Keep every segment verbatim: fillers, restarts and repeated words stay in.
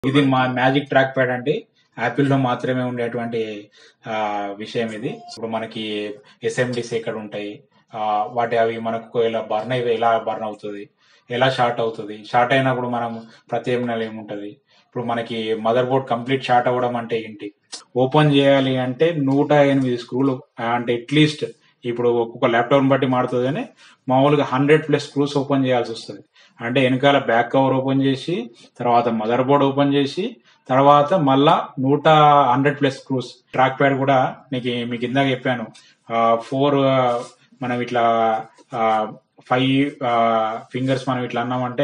ఇది మా magic track pad అండి. యాపిల్ లో మాత్రమే ఉండేటువంటి ఆ, విషయం ఇది. ఇప్పుడు మనకి ఎస్ఎండిస్ ఎక్కడ ఉంటాయి, ఆ, వాటి అవి మనకు ఎలా బర్న్ అయి ఎలా బర్న్ అవుతుంది, ఎలా షార్ట్ అవుతుంది, షార్ట్ అయినప్పుడు మనం ప్రత్యామ్నాయం ఏముంటది. ఇప్పుడు మనకి మదర్ బోర్డ్ కంప్లీట్ షార్ట్ అవ్వడం అంటే ఏంటి, ఓపెన్ చేయాలి అంటే నూట ఎనిమిది స్క్రూలు, అంటే అట్లీస్ట్ ఇప్పుడు ఒక్కొక్క ల్యాప్టాప్ బట్టి మారుతుంది కానీ మామూలుగా హండ్రెడ్ ప్లస్ స్క్రూస్ ఓపెన్ చేయాల్సి వస్తుంది. అంటే వెనకాల బ్యాక్ కవర్ ఓపెన్ చేసి, తర్వాత మదర్ బోర్డ్ ఓపెన్ చేసి, తర్వాత మళ్ళా నూట hundred plus screws. Track pad కూడా నీకు మీకు ఇందాక చెప్పాను, ఫోర్ మనం ఇట్లా ఫైవ్ ఫింగర్స్ మనం ఇట్లా అన్నామంటే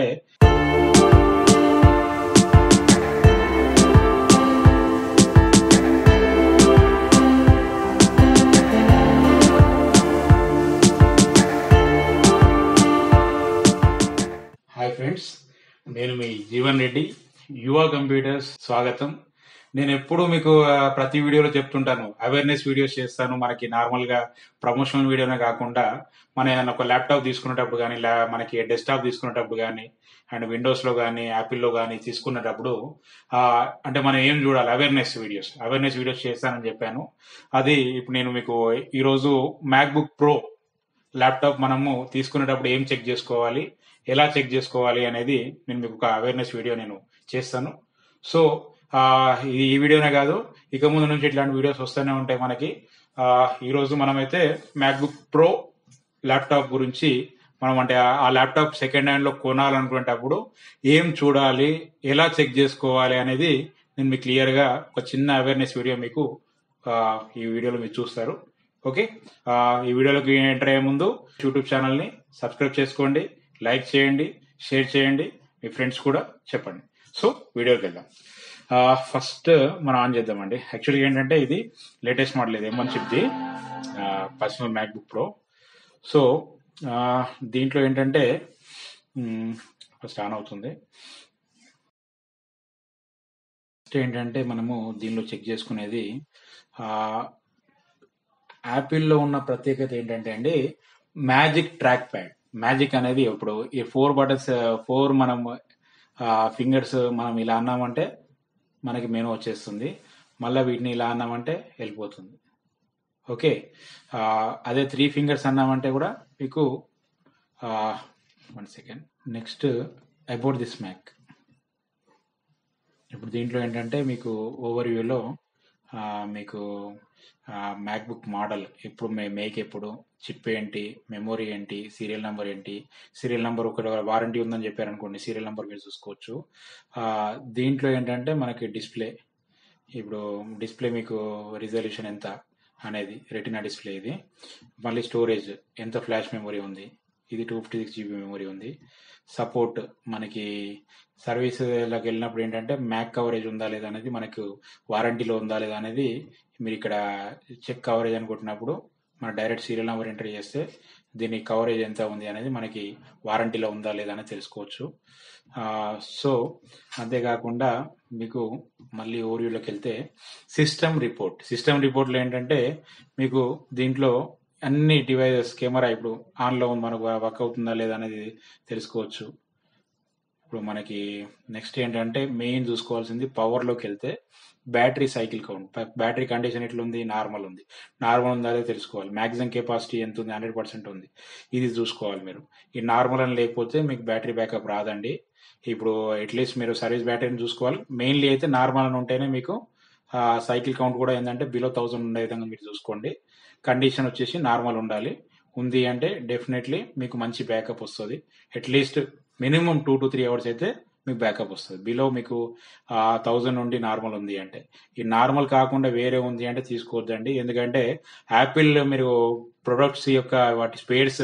హాయ్ ఫ్రెండ్స్, నేను మీ జీవన్ రెడ్డి, యువ కంప్యూటర్స్ స్వాగతం. నేను ఎప్పుడు మీకు ఆ, ప్రతి వీడియోలో చెప్తుంటాను, అవేర్నెస్ వీడియోస్ చేస్తాను. మనకి నార్మల్ గా ప్రమోషనల్ వీడియోనే కాకుండా మన ఏదైనా ఒక ల్యాప్టాప్ తీసుకునేటప్పుడు కానీ, మనకి డెస్క్టాప్ తీసుకునేటప్పుడు కానీ, అండ్ విండోస్ లో కానీ యాపిల్లో కానీ తీసుకునేటప్పుడు ఆ, అంటే మనం ఏం చూడాలి, అవేర్నెస్ వీడియోస్ అవేర్నెస్ వీడియోస్ చేస్తానని చెప్పాను. అది ఇప్పుడు నేను మీకు ఈరోజు మ్యాక్బుక్ ప్రో ల్యాప్టాప్ మనము తీసుకునేటప్పుడు ఏం చెక్ చేసుకోవాలి, ఎలా చెక్ చేసుకోవాలి అనేది నేను మీకు ఒక అవేర్నెస్ వీడియో నేను చేస్తాను. సో ఆ, ఇది ఈ వీడియోనే కాదు, ఇక ముందు నుంచి ఇట్లాంటి వీడియోస్ వస్తూనే ఉంటాయి మనకి. ఆ, ఈ రోజు మనమైతే మ్యాక్బుక్ ప్రో ల్యాప్టాప్ గురించి మనం అంటే ఆ- ఆ ల్యాప్టాప్ సెకండ్ హ్యాండ్ లో కొనాలనుకునేటప్పుడు ఏం చూడాలి, ఎలా చెక్ చేసుకోవాలి అనేది నేను మీకు క్లియర్ గా ఒక చిన్న అవేర్నెస్ వీడియో మీకు ఆ, ఈ వీడియోలో మీరు చూస్తారు. ఓకే, ఆ, ఈ వీడియోలోకి ఎంటర్ అయ్యే ముందు యూట్యూబ్ ఛానల్ ని సబ్స్క్రైబ్ చేసుకోండి, లైక్ చేయండి, షేర్ చేయండి, మీ ఫ్రెండ్స్ కూడా చెప్పండి. సో వీడియోకి వెళ్దాం. ఫస్ట్ మనం ఆన్ చేద్దామండి. యాక్చువల్గా ఏంటంటే ఇది లేటెస్ట్ మోడల్, ఇది ఎం వన్ చిప్ది పర్సనల్ మ్యాక్బుక్ ప్రో. సో ఆ, దీంట్లో ఏంటంటే ఫస్ట్ ఆన్ అవుతుంది. ఫస్ట్ ఏంటంటే మనము దీనిలో చెక్ చేసుకునేది, ఆ, యాపిల్లో ఉన్న ప్రత్యేకత ఏంటంటే అండి, మ్యాజిక్ ట్రాక్ ప్యాడ్. మ్యాజిక్ అనేది ఇప్పుడు ఈ ఫోర్ బటన్స్, ఫోర్ మనం ఫింగర్స్ మనం ఇలా అన్నామంటే మనకి మెనూ వచ్చేస్తుంది, మళ్ళీ వీటిని ఇలా అన్నామంటే వెళ్ళిపోతుంది. ఓకే, ఆ, అదే త్రీ ఫింగర్స్ అన్నామంటే కూడా మీకు one second. Next about this Mac. ఇప్పుడు దీంట్లో ఏంటంటే మీకు ఓవర్ వ్యూలో మీకు మ్యాక్బుక్ మోడల్ ఎప్పుడు మేక్ ఎప్పుడు, చిప్ ఏంటి, మెమొరీ ఏంటి, సీరియల్ నెంబర్ ఏంటి. సీరియల్ నెంబర్ ఒక వారంటీ ఉందని చెప్పారనుకోండి, సీరియల్ నెంబర్ మీరు చూసుకోవచ్చు. ఆ, దీంట్లో ఏంటంటే మనకి డిస్ప్లే, ఇప్పుడు డిస్ప్లే మీకు రిజల్యూషన్ ఎంత అనేది, రెటినా డిస్ప్లే ఇది. మళ్ళీ స్టోరేజ్ ఎంత, ఫ్లాష్ మెమొరీ ఉంది, ఇది two fifty six GB memory ఉంది. సపోర్ట్ మనకి సర్వీస్లోకి వెళ్ళినప్పుడు ఏంటంటే మ్యాక్ కవరేజ్ ఉందా లేదా అనేది, మనకు వారంటీలో ఉందా లేదా అనేది మీరు ఇక్కడ చెక్ కవరేజ్ అని కొట్టినప్పుడు మన డైరెక్ట్ సీరియల్ నెంబర్ ఎంటర్ చేస్తే దీని కవరేజ్ ఎంత ఉంది అనేది మనకి వారంటీలో ఉందా లేదా అనేది తెలుసుకోవచ్చు. ఆ, సో అంతేకాకుండా మీకు మళ్ళీ ఓరియోలోకి వెళ్తే సిస్టమ్ రిపోర్ట్. సిస్టమ్ రిపోర్ట్లో ఏంటంటే మీకు దీంట్లో అన్ని డివైజెస్ కెమెరా ఇప్పుడు ఆన్లో మనకు వర్క్ అవుతుందా లేదా అనేది తెలుసుకోవచ్చు. ఇప్పుడు మనకి నెక్స్ట్ ఏంటంటే మెయిన్ చూసుకోవాల్సింది, పవర్లోకి వెళ్తే battery cycle count, battery condition ఎట్లుంది, నార్మల్ ఉంది, నార్మల్ ఉందా అదే తెలుసుకోవాలి. మ్యాక్సిమం కెపాసిటీ ఎంత ఉంది, హండ్రెడ్ పర్సెంట్ ఉంది, ఇది చూసుకోవాలి మీరు. ఈ నార్మల్ అని లేకపోతే మీకు బ్యాటరీ బ్యాకప్ రాదండి. ఇప్పుడు అట్లీస్ట్ మీరు సర్వీస్ బ్యాటరీని చూసుకోవాలి. మెయిన్లీ అయితే నార్మల్ అని ఉంటేనే మీకు సైకిల్ కౌంట్ కూడా ఏంటంటే బిలో థౌసండ్ ఉండే విధంగా మీరు చూసుకోండి. కండిషన్ వచ్చేసి నార్మల్ ఉండాలి. ఉంది అంటే డెఫినెట్లీ మీకు మంచి బ్యాకప్ వస్తుంది. At least minimum two to three hours అయితే మీకు బ్యాకప్ వస్తుంది. బిలో మీకు థౌజండ్ నుండి నార్మల్ ఉంది అంటే. ఈ నార్మల్ కాకుండా వేరే ఉంది అంటే తీసుకోవద్దండి. ఎందుకంటే యాపిల్ మీరు ప్రొడక్ట్స్ యొక్క వాటి స్పేర్స్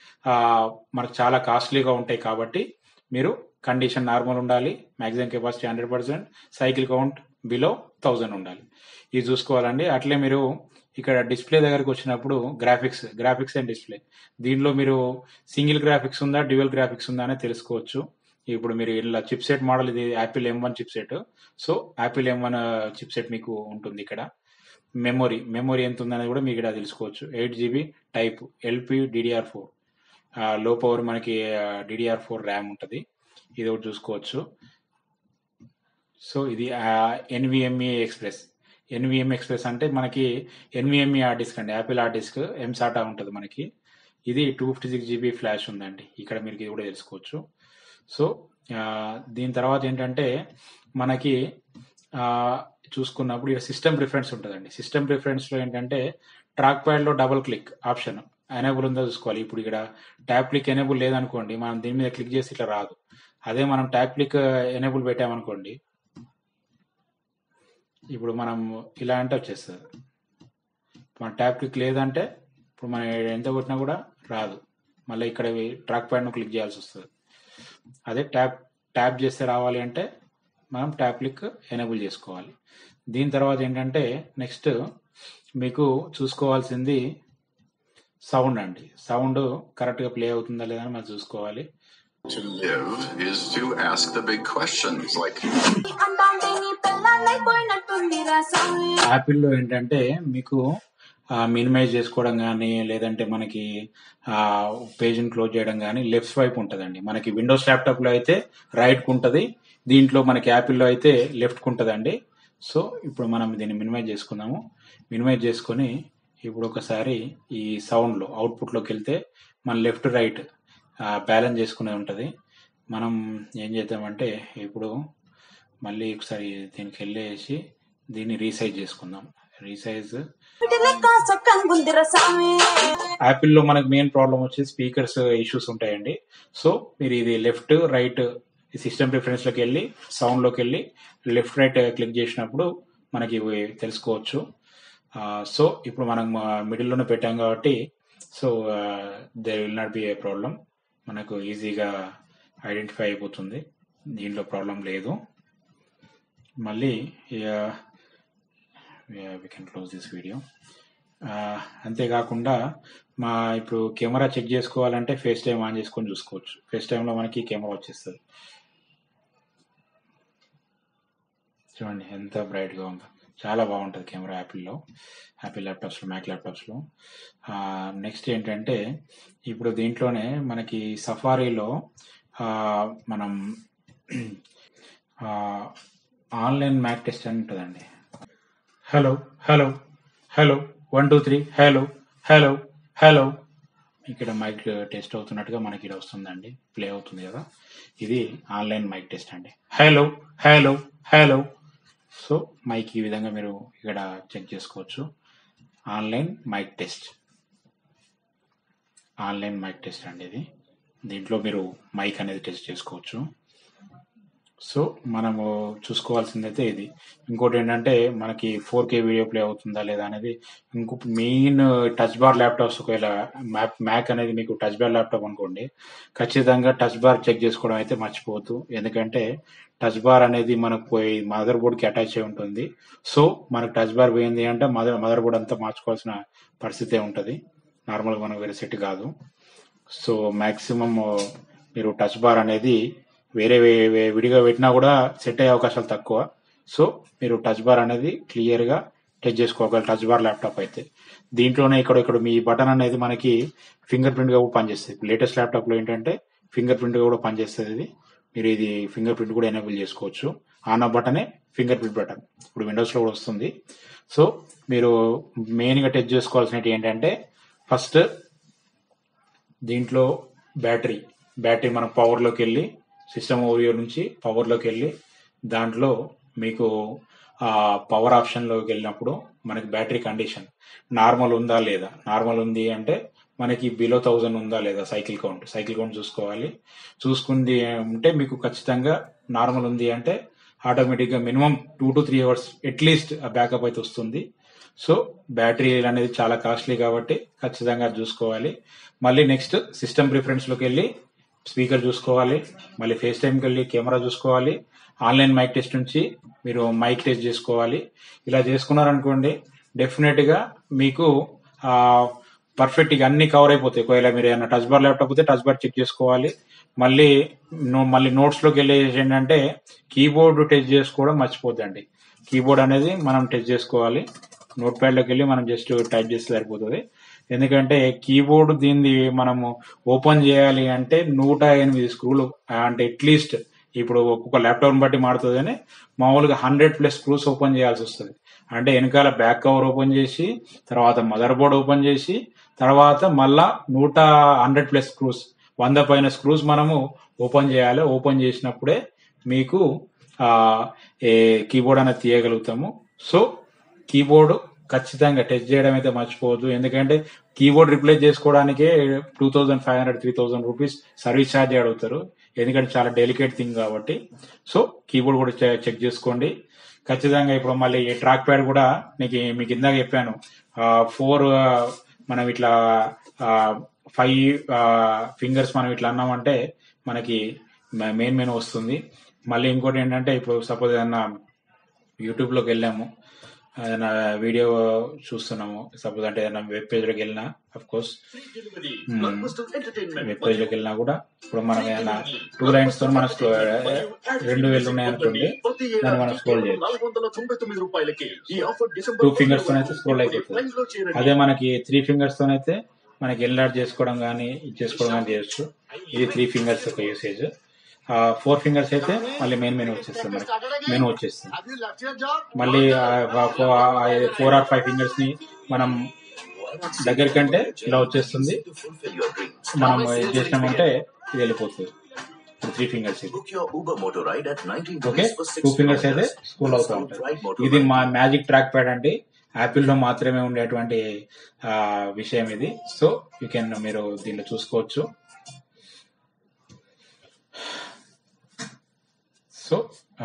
మనకు చాలా కాస్ట్లీగా ఉంటాయి కాబట్టి మీరు కండిషన్ నార్మల్ ఉండాలి, maximum capacity hundred percent, cycle count below thousand ఉండాలి. ఇది చూసుకోవాలండి. అట్లే మీరు ఇక్కడ డిస్ప్లే దగ్గరకు వచ్చినప్పుడు గ్రాఫిక్స్ గ్రాఫిక్స్ అండ్ డిస్ప్లే, దీనిలో మీరు సింగిల్ గ్రాఫిక్స్ ఉందా, డ్యూయల్ గ్రాఫిక్స్ ఉందా అనేది తెలుసుకోవచ్చు. ఇప్పుడు మీరు ఇలా చిప్ సెట్ మోడల్, ఇది Apple M one chipset. So Apple M one chipset మీకు ఉంటుంది ఇక్కడ. మెమొరీ మెమొరీ ఎంత ఉందనేది కూడా మీకు ఇక్కడ తెలుసుకోవచ్చు. Eight GB type LP DDR four, low power మనకి డిడిఆర్ ఫోర్ ర్యామ్ ఉంటుంది, ఇది ఒకటి చూసుకోవచ్చు. సో ఇది ఎన్విఎంఈ ఎక్స్ప్రెస్. ఎన్విఎం ఎక్స్ప్రెస్ అంటే మనకి ఎన్విఎంఈ హార్డ్ డిస్క్ అండి, యాపిల్ హార్డ్ డిస్క్ ఎంసాటా ఉంటుంది మనకి. ఇది two fifty six GB flash ఉందండి, ఇక్కడ మీరు ఇది కూడా తెలుసుకోవచ్చు. సో దీని తర్వాత ఏంటంటే మనకి చూసుకున్నప్పుడు ఇక్కడ సిస్టమ్ ప్రిఫరెన్స్ ఉంటుందండి. సిస్టమ్ ప్రిఫరెన్స్లో ఏంటంటే ట్రాక్ ప్యాడ్లో డబుల్ క్లిక్ ఆప్షన్ ఎనేబుల్ ఉందో చూసుకోవాలి. ఇప్పుడు ఇక్కడ ట్యాప్ క్లిక్ ఎనేబుల్ లేదనుకోండి, మనం దీని మీద క్లిక్ చేసి ఇట్లా రాదు. అదే మనం ట్యాప్ క్లిక్ ఎనేబుల్ పెట్టామనుకోండి, ఇప్పుడు మనం ఇలా అంటే వచ్చేస్తుంది. మన ట్యాప్ క్లిక్ లేదంటే ఇప్పుడు మనం ఎంత కొట్టినా కూడా రాదు, మళ్ళీ ఇక్కడ ట్రాక్ ప్యాడ్ను క్లిక్ చేయాల్సి వస్తుంది. అదే ట్యాప్ ట్యాప్ చేస్తే రావాలి అంటే మనం ట్యాప్ క్లిక్ ఎనేబుల్ చేసుకోవాలి. దీని తర్వాత ఏంటంటే నెక్స్ట్ మీకు చూసుకోవాల్సింది సౌండ్ అండి. సౌండ్ కరెక్ట్గా ప్లే అవుతుందా లేదా అని మనం చూసుకోవాలి. To live is to ask the big questions like యాపిల్లో ఏంటంటే మీకు మినిమైజ్ చేసుకోవడం కానీ లేదంటే మనకి పేజ్ని క్లోజ్ చేయడం కానీ లెఫ్ట్ వైపు ఉంటుందండి. మనకి విండోస్ ల్యాప్టాప్లో అయితే రైట్కి ఉంటుంది, దీంట్లో మనకి యాపిల్లో అయితే లెఫ్ట్కి ఉంటుందండి. సో ఇప్పుడు మనం దీన్ని మినిమైజ్ చేసుకుందాము. మినిమైజ్ చేసుకొని ఇప్పుడు ఒకసారి ఈ సౌండ్లో అవుట్పుట్లోకి వెళ్తే మన లెఫ్ట్ రైట్ బ్యాలెన్స్ చేసుకునే ఉంటుంది. మనం ఏం చేద్దామంటే ఇప్పుడు మళ్ళీ ఒకసారి దీనికి వెళ్ళేసి దీన్ని రీసైజ్ చేసుకుందాం. రీసైజ్ యాపిల్లో మనకు మెయిన్ ప్రాబ్లం వచ్చి స్పీకర్స్ ఇష్యూస్ ఉంటాయండి. సో మీరు ఇది లెఫ్ట్ రైట్ సిస్టమ్ ప్రిఫరెన్స్లోకి వెళ్ళి సౌండ్లోకి వెళ్ళి లెఫ్ట్ రైట్ క్లిక్ చేసినప్పుడు మనకి ఇవి తెలుసుకోవచ్చు. సో ఇప్పుడు మనం మిడిల్లోనే పెట్టాం కాబట్టి so there will not be a problem, మనకు ఈజీగా ఐడెంటిఫై అయిపోతుంది, దీంట్లో ప్రాబ్లం లేదు. మళ్ళీ we can close this video. అంతేకాకుండా మా ఇప్పుడు కెమెరా చెక్ చేసుకోవాలంటే ఫేస్ టైం ఆన్ చేసుకొని చూసుకోవచ్చు. ఫేస్ టైంలో మనకి కెమెరా వచ్చేస్తుంది. చూడండి ఎంత బ్రైట్గా ఉందో, చాలా బాగుంటుంది కెమెరా యాపిల్లో, యాపిల్ ల్యాప్టాప్స్లో, మ్యాక్ ల్యాప్టాప్స్లో. నెక్స్ట్ ఏంటంటే ఇప్పుడు దీంట్లోనే మనకి సఫారీలో మనం ఆన్లైన్ మ్యాక్ టెస్ట్ అని ఉంటుందండి. Hello hello hello one two three hello hello hello ఇక్కడ మైక్ టెస్ట్ అవుతున్నట్టుగా మనకి ఇక్కడ వస్తుందండి, ప్లే అవుతుంది కదా, ఇది ఆన్లైన్ మైక్ టెస్ట్ అండి. Hello hello hello. So mic ఈ విధంగా మీరు ఇక్కడ చెక్ చేసుకోవచ్చు. Online mic test, online mic test అండి ఇది. దీంట్లో మీరు మైక్ అనేది టెస్ట్ చేసుకోవచ్చు. సో మనము చూసుకోవాల్సిందైతే ఇది. ఇంకోటి ఏంటంటే మనకి ఫోర్ కే వీడియో ప్లే అవుతుందా లేదా అనేది ఇంకో మెయిన్ టచ్ బార్ ల్యాప్టాప్స్. ఒకవేళ మ్యాక్ మ్యాక్ అనేది మీకు టచ్ బార్ ల్యాప్టాప్ అనుకోండి, ఖచ్చితంగా టచ్ బార్ చెక్ చేసుకోవడం అయితే మర్చిపోవద్దు. ఎందుకంటే టచ్ బార్ అనేది మనకు పోయి మదర్ బోర్డ్కి అటాచ్ అయి ఉంటుంది. సో మనకు టచ్ బార్ పోయింది అంటే మదర్ మదర్ బోర్డ్ అంతా మార్చుకోవాల్సిన పరిస్థితే ఉంటుంది, నార్మల్గా మనకు వేరే సెట్ కాదు. సో మ్యాక్సిమం మీరు టచ్ బార్ అనేది వేరే విడిగా పెట్టినా కూడా సెట్ అయ్యే అవకాశాలు తక్కువ. సో మీరు టచ్ బార్ అనేది క్లియర్గా టచ్ చేసుకోగలరు టచ్ బార్ ల్యాప్టాప్ అయితే. దీంట్లోనే ఇక్కడ ఇక్కడ మీ బటన్ అనేది మనకి ఫింగర్ ప్రింట్గా కూడా పనిచేస్తుంది. లేటెస్ట్ ల్యాప్టాప్లో ఏంటంటే ఫింగర్ ప్రింట్గా కూడా పనిచేస్తుంది ఇది. మీరు ఇది ఫింగర్ ప్రింట్ కూడా ఎనేబుల్ చేసుకోవచ్చు. ఆన్ బటనే ఫింగర్ ప్రింట్ బటన్ ఇప్పుడు విండోస్లో కూడా వస్తుంది. సో మీరు మెయిన్గా టచ్ చేసుకోవాల్సినవి ఏంటంటే ఫస్ట్ దీంట్లో బ్యాటరీ బ్యాటరీ మనం పవర్లోకి వెళ్ళి సిస్టమ్ ఓవర్ నుంచి పవర్లోకి వెళ్ళి దాంట్లో మీకు పవర్ ఆప్షన్లోకి వెళ్ళినప్పుడు మనకి బ్యాటరీ కండిషన్ నార్మల్ ఉందా లేదా, నార్మల్ ఉంది అంటే మనకి బిలో థౌజండ్ ఉందా లేదా, సైకిల్ కౌంట్ సైకిల్ కౌంట్ చూసుకోవాలి. చూసుకుంది అంటే మీకు ఖచ్చితంగా నార్మల్ ఉంది అంటే ఆటోమేటిక్గా minimum two to three hours at least ఆ బ్యాకప్ అయితే వస్తుంది. సో బ్యాటరీ అనేది చాలా కాస్ట్లీ కాబట్టి ఖచ్చితంగా చూసుకోవాలి. మళ్ళీ నెక్స్ట్ సిస్టమ్ ప్రిఫరెన్స్లోకి వెళ్ళి స్పీకర్ చూసుకోవాలి, మళ్ళీ ఫేస్ టైంకి వెళ్ళి కెమెరా చూసుకోవాలి, ఆన్లైన్ మైక్ టెస్ట్ నుంచి మీరు మైక్ టెస్ట్ చేసుకోవాలి. ఇలా చేసుకున్నారనుకోండి డెఫినెట్గా మీకు పర్ఫెక్ట్గా అన్ని కవర్ అయిపోతాయి. ఒకవేళ మీరు ఏమైనా టచ్ బార్ ల్యాప్టాప్ అయితే టచ్ బార్ చెక్ చేసుకోవాలి. మళ్ళీ మళ్ళీ నోట్స్లోకి వెళ్ళేసి ఏంటంటే కీబోర్డ్ టెస్ట్ చేసుకోవడం మర్చిపోద్దండి. కీబోర్డ్ అనేది మనం టెస్ట్ చేసుకోవాలి. నోట్ ప్యాడ్లోకి వెళ్ళి మనం జస్ట్ టైప్ చేస్తే సరిపోతుంది. ఎందుకంటే కీబోర్డ్ దీన్ని మనము ఓపెన్ చేయాలి అంటే నూట ఎనిమిది స్క్రూలు అంటే అట్లీస్ట్ ఇప్పుడు ఒక్కొక్క ల్యాప్టాప్ బట్టి మారుతుంది కానీ మామూలుగా హండ్రెడ్ ప్లస్ స్క్రూస్ ఓపెన్ చేయాల్సి వస్తుంది. అంటే వెనకాల బ్యాక్ కవర్ ఓపెన్ చేసి తర్వాత మదర్ బోర్డ్ ఓపెన్ చేసి తర్వాత మళ్ళా నూట హండ్రెడ్ ప్లస్ స్క్రూస్ వంద పైన స్క్రూస్ మనము ఓపెన్ చేయాలి. ఓపెన్ చేసినప్పుడే మీకు ఆ ఏ కీబోర్డ్ అనేది తీయగలుగుతాము. సో కీబోర్డ్ ఖచ్చితంగా టెస్ట్ చేయడం అయితే మర్చిపోవద్దు. ఎందుకంటే కీబోర్డ్ రిప్లేస్ చేసుకోవడానికే two thousand five hundred three thousand rupees service charge అడుగుతారు. ఎందుకంటే చాలా డెలికేట్ థింగ్ కాబట్టి. సో కీబోర్డ్ కూడా చెక్ చేసుకోండి ఖచ్చితంగా. ఇప్పుడు మళ్ళీ ట్రాక్ ప్యాడ్ కూడా నీకు మీకు ఇందాక చెప్పాను, ఫోర్ మనం ఇట్లా ఫైవ్ ఫింగర్స్ మనం ఇట్లా అన్నామంటే మనకి మెయిన్ మెయిన్ వస్తుంది. మళ్ళీ ఇంకోటి ఏంటంటే ఇప్పుడు సపోజ్ ఏదన్నా యూట్యూబ్ లోకి వెళ్ళాము, ఏదైనా వీడియో చూస్తున్నాము, సపోజ్ అంటే ఏదైనా వెబ్ పేజ్ లోకి వెళ్ళినా అఫ్ కోర్స్ వెబ్ పేజ్ లోకి వెళ్ళినా కూడా ఇప్పుడు మనం ఏదైనా టూ లైన్స్ తో మన రెండు వేలు ఉన్నాయనుకోండి, దాన్ని మనం స్క్రోల్ చేయొచ్చు. టూ ఫింగర్స్ తో అయితే స్క్రోల్ అయిపోతుంది. అదే మనకి త్రీ ఫింగర్స్ తో అయితే మనకి ఎన్లార్జ్ చేసుకోవడం కానీ ఇది చేసుకోవడం కానీ చేయొచ్చు. ఇది త్రీ ఫింగర్స్ యొక్క యూసేజ్. ఫోర్ ఫింగర్స్ అయితే మళ్ళీ మెయిన్ మెనూ వచ్చేస్తుంది, మనకి మెనూ వచ్చేస్తుంది. మళ్ళీ ఫోర్ ఆర్ ఫైవ్ ఫింగర్స్ ని మనం దగ్గర కంటే ఇలా వచ్చేస్తుంది. మనం ఏం చేసినామంటే ఇది వెళ్ళిపోతుంది. త్రీ ఫింగర్స్ ఇది ఓకే. టూ ఫింగర్స్ అయితే స్క్రోల్ అవుతూ ఉంటుంది. ఇది మా మ్యాజిక్ ట్రాక్ ప్యాడ్ అండి. యాపిల్ లో మాత్రమే ఉండేటువంటి విషయం ఇది. సో యూ కెన్ మీరు దీనిలో చూసుకోవచ్చు. సో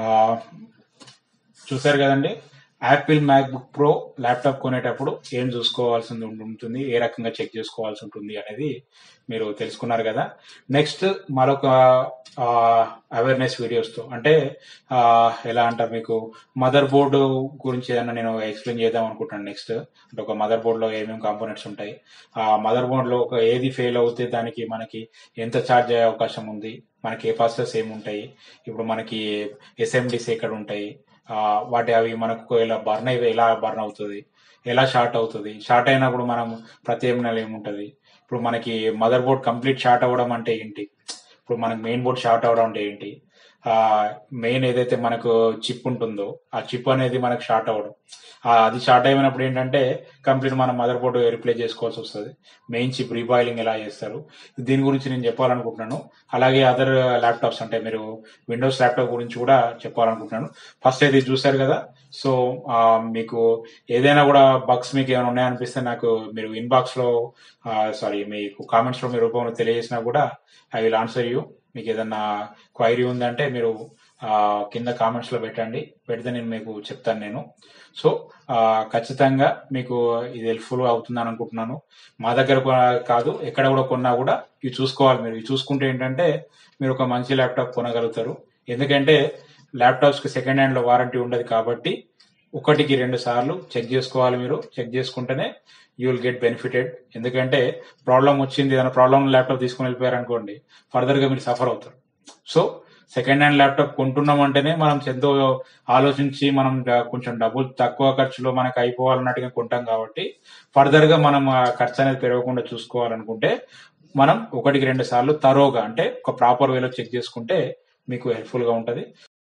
చూసారు కదండి, Apple MacBook pro laptop కొనేటప్పుడు ఏం చూసుకోవాల్సి ఉంటుంది, ఏ రకంగా చెక్ చేసుకోవాల్సి ఉంటుంది అనేది మీరు తెలుసుకున్నారు కదా. నెక్స్ట్ మరొక అవేర్నెస్ వీడియోస్ తో, అంటే ఎలా అంటారు, మీకు మదర్ బోర్డు గురించి ఏదైనా నేను ఎక్స్ప్లెయిన్ చేద్దాం అనుకుంటున్నాను. నెక్స్ట్ అంటే ఒక మదర్ బోర్డ్ లో ఏమేమి కాంపోనెంట్స్ ఉంటాయి, ఆ మదర్ బోర్డ్ లో ఒక ఏది ఫెయిల్ అవుతే దానికి మనకి ఎంత ఛార్జ్ అయ్యే అవకాశం ఉంది, మనకి ఏ ప్రాసెస్ ఏముంటాయి, ఇప్పుడు మనకి ఎస్ఎండిస్ ఎక్కడ ఉంటాయి, వాటి అవి మనకు ఎలా బర్న్ అయి ఎలా బర్న్ అవుతుంది, ఎలా షార్ట్ అవుతుంది, షార్ట్ అయినప్పుడు మనం ప్రత్యామ్నాయాలు ఏముంటది, ఇప్పుడు మనకి మదర్ బోర్డ్ కంప్లీట్ షార్ట్ అవ్వడం అంటే ఏంటి, ఇప్పుడు మనకి మెయిన్ బోర్డ్ షార్ట్ అవ్వడం అంటే ఏంటి, ఆ మెయిన్ ఏదైతే మనకు చిప్ ఉంటుందో ఆ చిప్ అనేది మనకు షార్ట్ అవ్వడం, అది షార్ట్ అయినప్పుడు ఏంటంటే కంప్లీట్ మనం మదర్ బోర్డు రిప్లేస్ చేసుకోవాల్సి వస్తుంది. మెయిన్ చిప్ రీబాయిలింగ్ ఎలా చేస్తారు, దీని గురించి నేను చెప్పాలనుకుంటున్నాను. అలాగే అదర్ ల్యాప్టాప్స్ అంటే మీరు విండోస్ ల్యాప్టాప్ గురించి కూడా చెప్పాలనుకుంటున్నాను. ఫస్ట్ అయితే చూసారు కదా. సో మీకు ఏదైనా కూడా బగ్స్ మీకు ఏమైనా ఉన్నాయనిపిస్తే నాకు మీరు ఇన్బాక్స్ లో సారీ మీకు కామెంట్స్ లో మీ రూపంలో తెలియజేసినా కూడా ఐ విల్ ఆన్సర్ యూ. మీకు ఏదన్నా క్వైరీ ఉందంటే మీరు కింద కామెంట్స్ లో పెట్టండి, పెడితే నేను మీకు చెప్తాను నేను. సో ఖచ్చితంగా మీకు ఇది హెల్ప్ఫుల్ అవుతుందని అనుకుంటున్నాను. మా దగ్గర కాదు, ఎక్కడ కూడా కొన్నా కూడా ఇవి చూసుకోవాలి. మీరు ఇవి చూసుకుంటే ఏంటంటే మీరు ఒక మంచి ల్యాప్టాప్ కొనగలుగుతారు. ఎందుకంటే ల్యాప్టాప్స్ కి సెకండ్ హ్యాండ్ లో వారంటీ ఉండదు కాబట్టి ఒకటికి రెండు సార్లు చెక్ చేసుకోవాలి. మీరు చెక్ చేసుకుంటేనే యూ విల్ గెట్ బెనిఫిటెడ్. ఎందుకంటే ప్రాబ్లం వచ్చింది, ఏదైనా ప్రాబ్లం ల్యాప్టాప్ తీసుకుని వెళ్ళిపోయారు అనుకోండి, ఫర్దర్ గా మీరు సఫర్ అవుతారు. సో సెకండ్ హ్యాండ్ ల్యాప్టాప్ కొంటున్నాం అంటేనే మనం ఎంతో ఆలోచించి మనం కొంచెం డబ్బులు తక్కువ ఖర్చులో మనకు అయిపోవాలన్నట్టుగా కొంటాం కాబట్టి ఫర్దర్ గా మనం ఖర్చు అనేది పెరగకుండా చూసుకోవాలనుకుంటే మనం ఒకటికి రెండు సార్లు తరోగా అంటే ఒక ప్రాపర్ వేలో చెక్ చేసుకుంటే మీకు హెల్ప్ఫుల్ గా ఉంటది.